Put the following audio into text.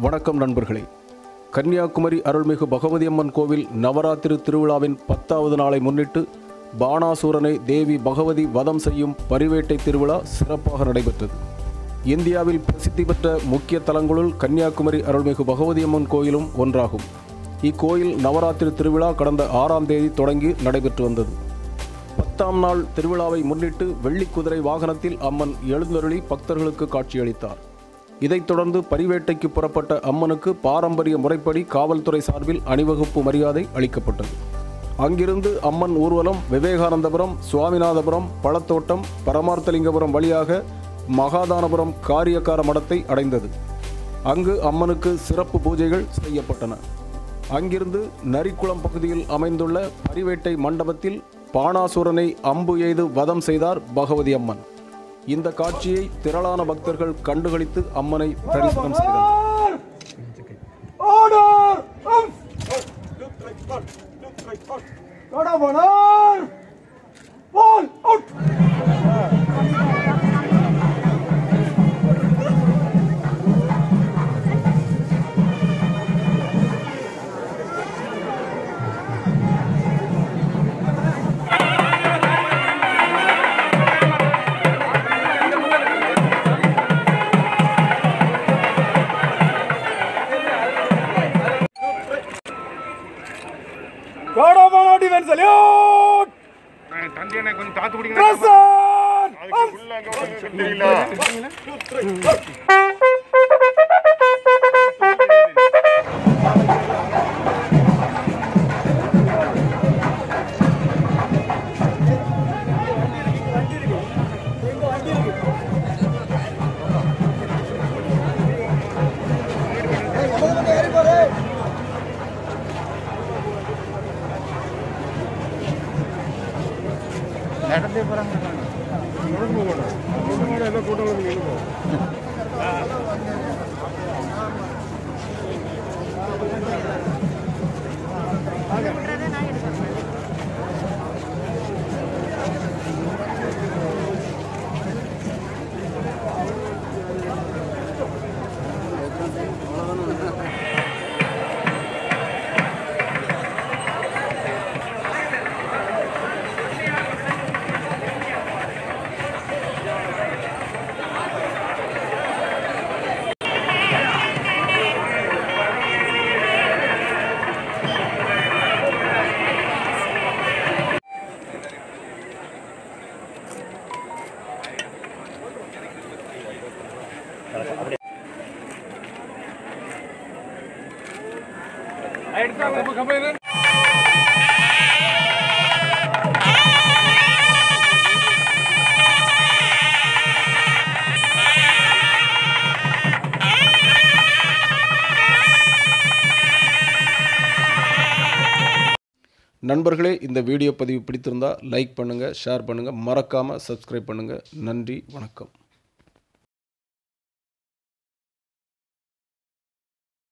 வணக்கம் நண்பர்களே. கன்னியாகுமரி அருள்மிகு பகவதி அம்மன் கோவில் நவராத்திரி திருவிழாவின் 10வது நாளை முன்னிட்டு பாணாசூரனை தேவி பகவதி வதம் செய்யும் பரிவேட்டை திருவிழா சிறப்பாக நடைபெற்றது. இந்தியாவில் பிரசித்தி பெற்ற முக்கிய தலங்களுள் கன்னியாகுமரி அருள்மிகு பகவதி அம்மன் கோயிலும் ஒன்றாகும். இக்கோயில் நவராத்திரி திருவிழா கடந்த 6ஆம் தேதி தொடங்கி நடைபெற்று வந்தது. 10ஆம் நாள் திருவிழாவை முன்னிட்டு வெள்ளிக்குதிரை வாகனத்தில் அம்மன் எழுந்தருளி பக்தர்களுக்கு காட்சியளித்தார். இதைத் தொடர்ந்து பரிவேட்டைக்கு புறப்பட்ட அம்மனுக்கு பாரம்பரிய முறைப்படி காவல்துறை சார்பில் அணிவகுப்பு மரியாதை அளிக்கப்பட்டது. அங்கிருந்து அம்மன் ஊர்வலம் விவேகானந்தபுரம், சுவாமிநாதபுரம், பழத்தோட்டம், பரமார்த்தலிங்கபுரம் வழியாக மகாதானபுரம் காரியக்கார மடத்தை அடைந்தது. அங்கு அம்மனுக்கு சிறப்பு பூஜைகள் செய்யப்பட்டன. அங்கிருந்து நரிக்குளம் பகுதியில் அமைந்துள்ள பரிவேட்டை மண்டபத்தில் பாணாசூரனை அம்பு எய்து வதம் செய்தார் பகவதி அம்மன். இந்த காட்சியை திரளான பக்தர்கள் கண்டுகளித்து அம்மனை தரிசனம் செய்தனர். தந்தையனை கொஞ்சம் தாத்து பிடிங்க. நடந்தே போறாங்க. நண்பர்களே, இந்த வீடியோ பதிவு பிடித்திருந்தால் லைக் பண்ணுங்கள், ஷேர் பண்ணுங்கள், மறக்காமல் சப்ஸ்கிரைப் பண்ணுங்கள். நன்றி, வணக்கம்.